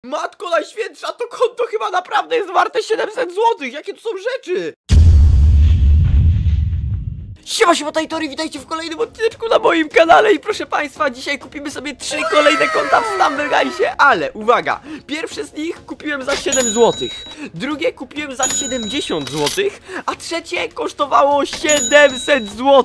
Matko najświętsza, to konto chyba naprawdę jest warte 700 zł. Jakie to są rzeczy? Siema Tajtory, witajcie w kolejnym odcineczku na moim kanale. I proszę państwa, dzisiaj kupimy sobie 3 kolejne konta w StumbleGuysie. Ale uwaga, pierwsze z nich kupiłem za 7 zł, drugie kupiłem za 70 zł, a trzecie kosztowało 700 zł.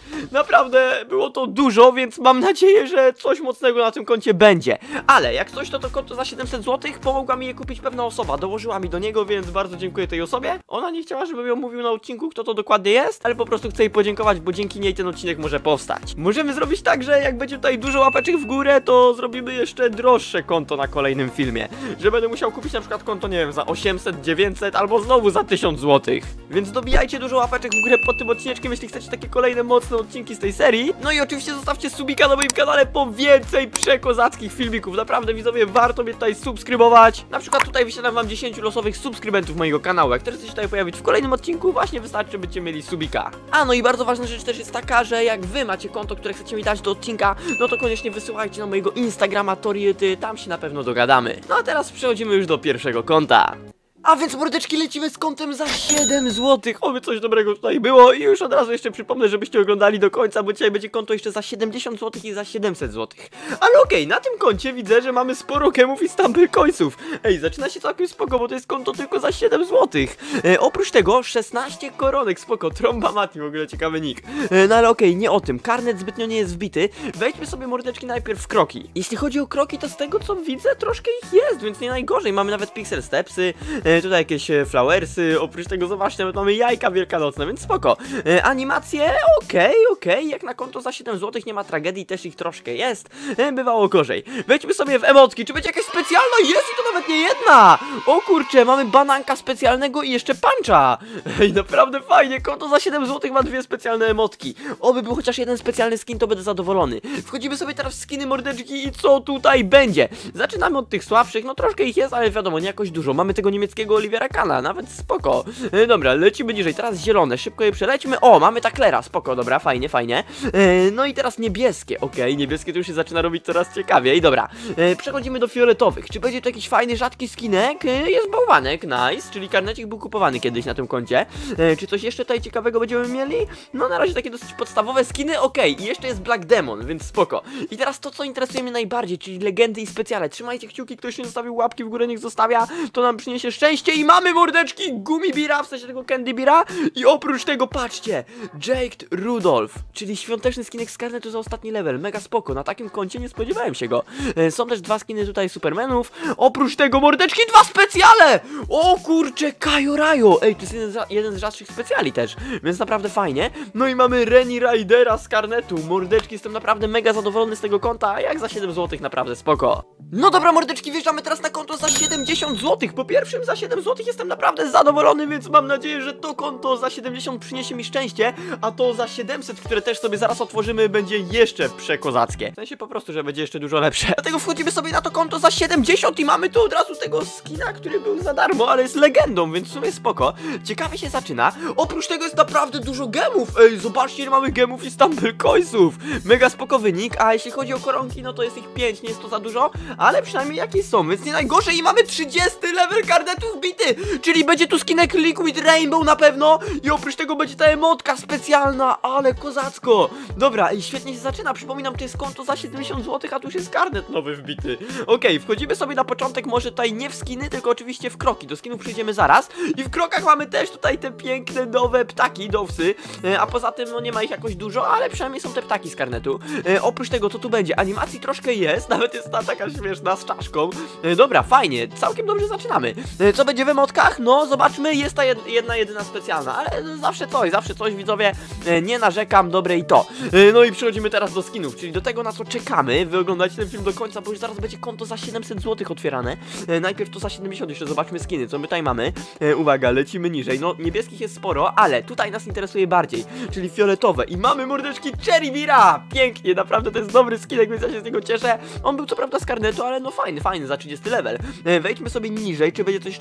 Naprawdę było to dużo, więc mam nadzieję, że coś mocnego na tym koncie będzie. Ale jak coś, to konto za 700 zł pomogła mi je kupić pewna osoba, dołożyła mi do niego, więc bardzo dziękuję tej osobie. Ona nie chciała, żebym ją mówił na odcinku, kto to dokładnie jest, ale po prostu chcę jej podziękować, bo dzięki niej ten odcinek może powstać. Możemy zrobić tak, że jak będzie tutaj dużo łapeczek w górę, to zrobimy jeszcze droższe konto na kolejnym filmie. Że będę musiał kupić na przykład konto, nie wiem, za 800, 900 albo znowu za 1000 zł. Więc dobijajcie dużo łapeczek w górę pod tym odcineczkiem, jeśli chcecie takie kolejne mocne odcinki z tej serii. No i oczywiście zostawcie subika na moim kanale po więcej przekozackich filmików. Naprawdę widzowie, warto mnie tutaj subskrybować. Na przykład tutaj wyświetlam wam 10 losowych subskrybentów mojego kanału. Jak też chcecie tutaj pojawić w kolejnym odcinku, właśnie wystarczy, byście mieli subika. A no i bardzo ważna rzecz też jest taka, że jak wy macie konto, które chcecie mi dać do odcinka, no to koniecznie wysyłajcie na mojego Instagrama Toriety, tam się na pewno dogadamy. No a teraz przechodzimy już do pierwszego konta. A więc mordeczki, lecimy z kontem za 7 zł. Oby coś dobrego tutaj było. I już od razu jeszcze przypomnę, żebyście oglądali do końca, bo dzisiaj będzie konto jeszcze za 70 zł i za 700 zł. Ale okej, na tym koncie widzę, że mamy sporo gemów i StumbleCoinsów. Ej, zaczyna się całkiem spoko, bo to jest konto tylko za 7 zł. Oprócz tego 16 koronek, spoko. Tromba Mati, w ogóle ciekawy nick. No ale okej, nie o tym. Karnet zbytnio nie jest wbity. Wejdźmy sobie mordeczki najpierw w kroki. Jeśli chodzi o kroki, to z tego co widzę, troszkę ich jest, więc nie najgorzej. Mamy nawet pixel stepsy. Tutaj jakieś flowersy, oprócz tego zobaczcie, nawet mamy jajka wielkanocne, więc spoko. Animacje, okej, jak na konto za 7 zł nie ma tragedii, też ich troszkę jest, bywało gorzej. Wejdźmy sobie w emotki, czy będzie jakaś specjalna? Jest i to nawet nie jedna! O kurczę, mamy bananka specjalnego i jeszcze puncha. Ej, naprawdę fajnie, konto za 7 zł ma 2 specjalne emotki. Oby był chociaż jeden specjalny skin, to będę zadowolony. Wchodzimy sobie teraz w skiny mordeczki i co tutaj będzie? Zaczynamy od tych słabszych, no troszkę ich jest, ale wiadomo, nie jakoś dużo. Mamy tego niemieckiego Olivera Kana, nawet spoko. Dobra, lecimy niżej, teraz zielone, szybko je przelećmy. O, mamy taklera, spoko, dobra, fajnie. No i teraz niebieskie, okej, niebieskie to już się zaczyna robić coraz ciekawiej, dobra. Przechodzimy do fioletowych, czy będzie to jakiś fajny, rzadki skinek? Jest bałwanek, nice, czyli karnecik był kupowany kiedyś na tym koncie. Czy coś jeszcze tutaj ciekawego będziemy mieli? No na razie takie dosyć podstawowe skiny, okej, i jeszcze jest Black Demon, więc spoko. I teraz to, co interesuje mnie najbardziej, czyli legendy i specjale. Trzymajcie kciuki, ktoś nie zostawił łapki w górę, niech zostawia, to nam przyniesie szczęście. I mamy mordeczki Gumibira, w sensie tego Candybira. I oprócz tego patrzcie, Jake Rudolph, czyli świąteczny skinek z karnetu za ostatni level. Mega spoko, na takim koncie nie spodziewałem się go. Są też 2 skiny tutaj Supermanów. Oprócz tego mordeczki 2 specjale. O kurcze, Kajo Rajo. Ej, to jest jeden z rzadszych specjali też, więc naprawdę fajnie. No i mamy Reni Ridera z karnetu. Mordeczki, jestem naprawdę mega zadowolony z tego konta, jak za 7 zł naprawdę spoko. No dobra mordeczki, wjeżdżamy teraz na konto za 70 zł. Po pierwszym za 7 zł jestem naprawdę zadowolony, więc mam nadzieję, że to konto za 70 przyniesie mi szczęście, a to za 700, które też sobie zaraz otworzymy, będzie jeszcze przekozackie. W sensie po prostu, że będzie jeszcze dużo lepsze. Dlatego wchodzimy sobie na to konto za 70 i mamy tu od razu tego skina, który był za darmo, ale jest legendą, więc w sumie spoko. Ciekawie się zaczyna. Oprócz tego jest naprawdę dużo gemów. Ej, zobaczcie, ile mamy gemów i StumbleCoinsów. Mega spoko wynik, a jeśli chodzi o koronki, no to jest ich 5, nie jest to za dużo, ale przynajmniej jakieś są, więc nie najgorzej i mamy 30 level karnetu wbity, czyli będzie tu skinek Liquid Rainbow na pewno i oprócz tego będzie ta emotka specjalna, ale kozacko. Dobra, i świetnie się zaczyna, przypominam, to jest konto za 70 zł, a tu już jest karnet nowy wbity. Okej, wchodzimy sobie na początek może tutaj nie w skiny, tylko oczywiście w kroki, do skinów przyjdziemy zaraz i w krokach mamy też tutaj te piękne nowe ptaki, dowsy, a poza tym no nie ma ich jakoś dużo, ale przynajmniej są te ptaki z karnetu. Oprócz tego co tu będzie, animacji troszkę jest, nawet jest ta taka śmieszna z czaszką. Dobra, fajnie, całkiem dobrze zaczynamy. Co będzie w emotkach? No zobaczmy, jest ta jedyna specjalna, ale zawsze coś widzowie, nie narzekam, dobre i to. No i przechodzimy teraz do skinów, czyli do tego na co czekamy. Wy oglądacie ten film do końca, bo już zaraz będzie konto za 700 zł otwierane. Najpierw to za 70, jeszcze zobaczmy skiny, co my tutaj mamy. Uwaga, lecimy niżej, no niebieskich jest sporo, ale tutaj nas interesuje bardziej, czyli fioletowe i mamy mordeczki Cherrybira. Pięknie, naprawdę to jest dobry skinek, więc ja się z niego cieszę. On był co prawda z karnetu, ale no fajny za 30 level. Wejdźmy sobie niżej, czy będzie coś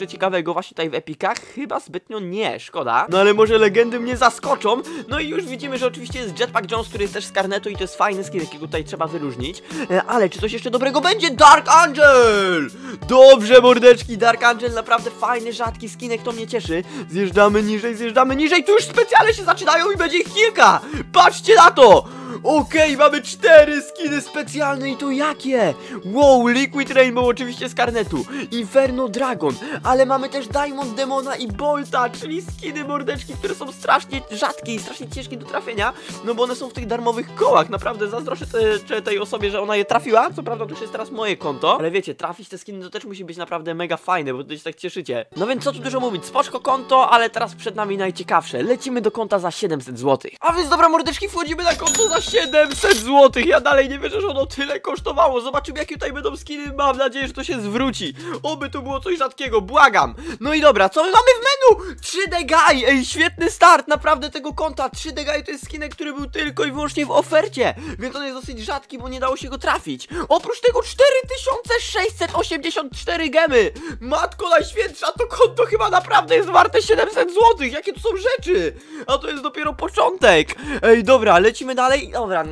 jeszcze ciekawego właśnie tutaj w epikach? Chyba zbytnio nie, szkoda. No ale może legendy mnie zaskoczą. No i już widzimy, że oczywiście jest Jetpack Jones, który jest też z karnetu i to jest fajny skin, jakiego tutaj trzeba wyróżnić. Ale czy coś jeszcze dobrego będzie? Dark Angel! Dobrze, mordeczki, Dark Angel, naprawdę fajny, rzadki skinek, to mnie cieszy. Zjeżdżamy niżej, tu już specjale się zaczynają i będzie ich kilka. Patrzcie na to! Okej, mamy 4 skiny specjalne i to jakie? Wow, Liquid Rainbow oczywiście z karnetu, Inferno Dragon, ale mamy też Diamond Demona i Bolta, czyli skiny mordeczki, które są strasznie rzadkie i strasznie ciężkie do trafienia, no bo one są w tych darmowych kołach. Naprawdę zazdroszczę tej osobie, że ona je trafiła. Co prawda to już jest teraz moje konto, ale wiecie, trafić te skiny to też musi być naprawdę mega fajne, bo to się tak cieszycie. No więc co tu dużo mówić, spoczko konto, ale teraz przed nami najciekawsze. Lecimy do konta za 700 zł. A więc dobra mordeczki, wchodzimy na konto za 700 zł. Ja dalej nie wierzę, że ono tyle kosztowało. Zobaczymy, jakie tutaj będą skiny. Mam nadzieję, że to się zwróci. Oby tu było coś rzadkiego, błagam. No i dobra, co my mamy w menu? 3D Guy, ej, świetny start naprawdę tego konta. 3D Guy to jest skinek, który był tylko i wyłącznie w ofercie, więc on jest dosyć rzadki, bo nie dało się go trafić. Oprócz tego 4684 gemy. Matko najświętsza, to konto chyba naprawdę jest warte 700 zł. Jakie to są rzeczy? A to jest dopiero początek. Ej, dobra, lecimy dalej. Dobra,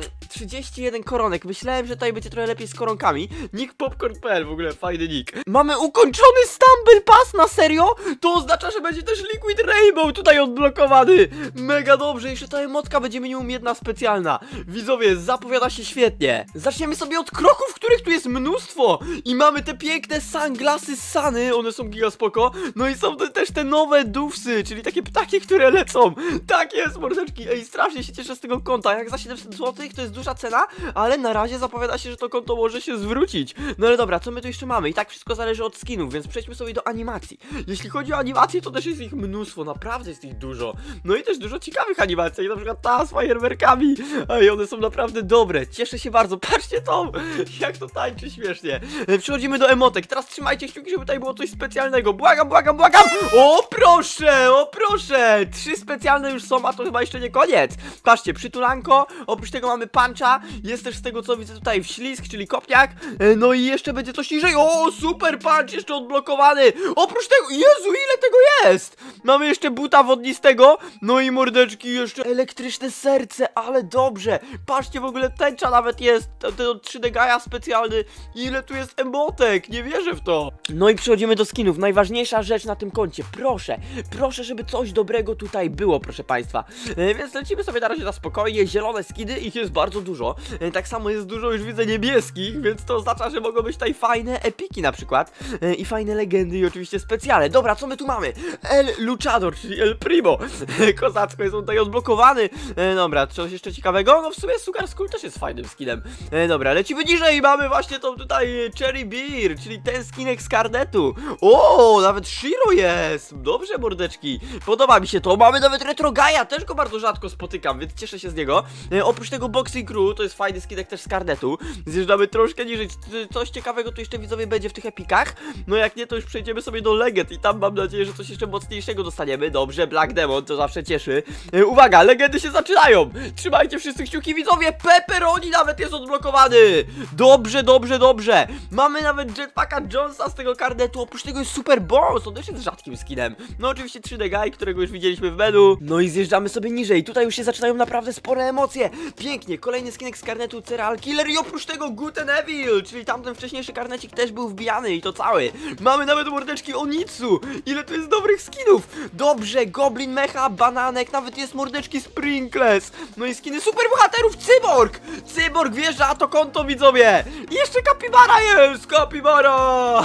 31 koronek. Myślałem, że tutaj będzie trochę lepiej z koronkami. Nick Popcorn.pl, w ogóle fajny nick. Mamy ukończony Stumble Pass, na serio? To oznacza, że będzie też Liquid Rainbow tutaj odblokowany. Mega dobrze, jeszcze ta emotka będzie minimum jedna specjalna. Widzowie, zapowiada się świetnie. Zaczniemy sobie od kroków, których tu jest mnóstwo. I mamy te piękne sunglasy Sunny, one są giga spoko. No i są też te nowe dufsy, czyli takie ptaki, które lecą. Tak jest, mordeczki. Ej, strasznie się cieszę z tego konta. Jak za 700 zł to jest duża cena, ale na razie zapowiada się, że to konto może się zwrócić. No ale dobra, co my tu jeszcze mamy? I tak wszystko zależy od skinów, więc przejdźmy sobie do animacji. Jeśli chodzi o animacje, to też jest ich mnóstwo, naprawdę jest ich dużo. No i też dużo ciekawych animacji, jak na przykład ta z fajerwerkami. Ej, one są naprawdę dobre, cieszę się bardzo. Patrzcie to, jak to tańczy śmiesznie. Przechodzimy do emotek, teraz trzymajcie kciuki, żeby tutaj było coś specjalnego. Błagam, błagam, błagam. O proszę, o proszę. 3 specjalne już są, a to chyba jeszcze nie koniec. Patrzcie, przytulanko, oprócz tego mamy puncha, jest też z tego co widzę tutaj wślizg, czyli kopniak. No i jeszcze będzie coś niżej. O, super punch jeszcze odblokowany. Oprócz tego, Jezu, ile tego jest. Mamy jeszcze buta wodnistego. No i mordeczki, jeszcze elektryczne serce, ale dobrze. Patrzcie, w ogóle tęcza nawet jest, ten 3D Gaia specjalny. Ile tu jest emotek, nie wierzę w to. No i przechodzimy do skinów, najważniejsza rzecz na tym koncie. Proszę, żeby coś dobrego tutaj było, proszę państwa. Więc lecimy sobie na razie na spokojnie. Zielone skiny, ich jest bardzo dużo. Tak samo jest dużo, już widzę, niebieskich, więc to oznacza, że mogą być tutaj fajne epiki na przykład. I fajne legendy i oczywiście specjale. Dobra, co my tu mamy? El Luchador, czyli El Primo. Kozacko jest on tutaj odblokowany. Dobra, coś jeszcze ciekawego? No w sumie Sugar Skull też jest fajnym skinem. Dobra, lecimy niżej i mamy właśnie tą tutaj Cherry Beer, czyli ten skinek z karnetu. O, nawet Shiro jest. Dobrze, mordeczki. Podoba mi się to. Mamy nawet Retro Gaia, też go bardzo rzadko spotykam, więc cieszę się z niego. Oprócz tego Boxing Crew, to jest fajny skinek też z karnetu. Zjeżdżamy troszkę niżej. Coś ciekawego tu jeszcze widzowie będzie w tych epikach. No jak nie, to już przejdziemy sobie do legend i tam mam nadzieję, że coś jeszcze mocniejszego dostaniemy. Dobrze, Black Demon, to zawsze cieszy. Uwaga, legendy się zaczynają. Trzymajcie wszyscy kciuki, widzowie. Pepperoni nawet jest odblokowany. Dobrze, dobrze, dobrze. Mamy nawet Jetpacka Jonesa z tego karnetu. Oprócz tego jest Super Boss, on też jest rzadkim skinem. No oczywiście 3D Guy, którego już widzieliśmy w menu. No i zjeżdżamy sobie niżej. Tutaj już się zaczynają naprawdę spore emocje. Pięknie, kolejny skinek z karnetu Cereal Killer i oprócz tego Good and Evil, czyli tamten wcześniejszy karnecik też był wbijany i to cały. Mamy nawet mordeczki Onitsu. Ile tu jest dobrych skinów. Dobrze, Goblin Mecha, Bananek, nawet jest mordeczki Sprinkles. No i skiny super bohaterów, Cyborg. Cyborg wjeżdża, a to konto, widzowie. I jeszcze Capybara jest, Capybara.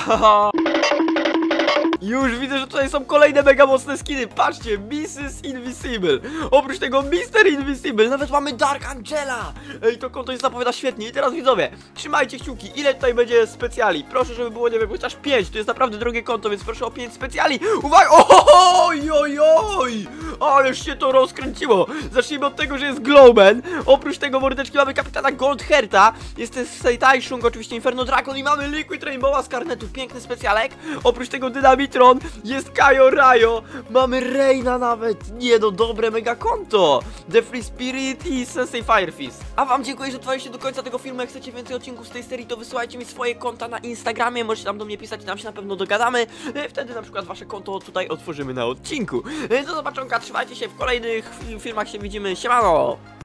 Już widzę, że tutaj są kolejne mega mocne skiny. Patrzcie, Mrs. Invisible. Oprócz tego Mr. Invisible. Nawet mamy Dark Angela. Ej, to konto się zapowiada świetnie. I teraz widzowie, trzymajcie kciuki. Ile tutaj będzie specjali? Proszę, żeby było, nie wiem, chociaż 5. To jest naprawdę drogie konto, więc proszę o 5 specjali. Uwaga! Oj! Ależ się to rozkręciło. Zacznijmy od tego, że jest Glowman. Oprócz tego mordeczki mamy kapitana Goldherta. Jest też Taishung, oczywiście Inferno Dragon. I mamy Liquid Rainbowa z karnetu. Piękny specjalek. Oprócz tego Dynamit Nitron, jest Kajo Rajo, mamy Reina nawet, nie no, dobre mega konto, The Free Spirit i Sensei Firefist. A wam dziękuję, że trwaliście do końca tego filmu. Jak chcecie więcej odcinków z tej serii, to wysyłajcie mi swoje konta na Instagramie, możecie tam do mnie pisać i tam się na pewno dogadamy. Wtedy na przykład wasze konto tutaj otworzymy na odcinku. Do zobaczonka, trzymajcie się, w kolejnych filmach się widzimy, siemano!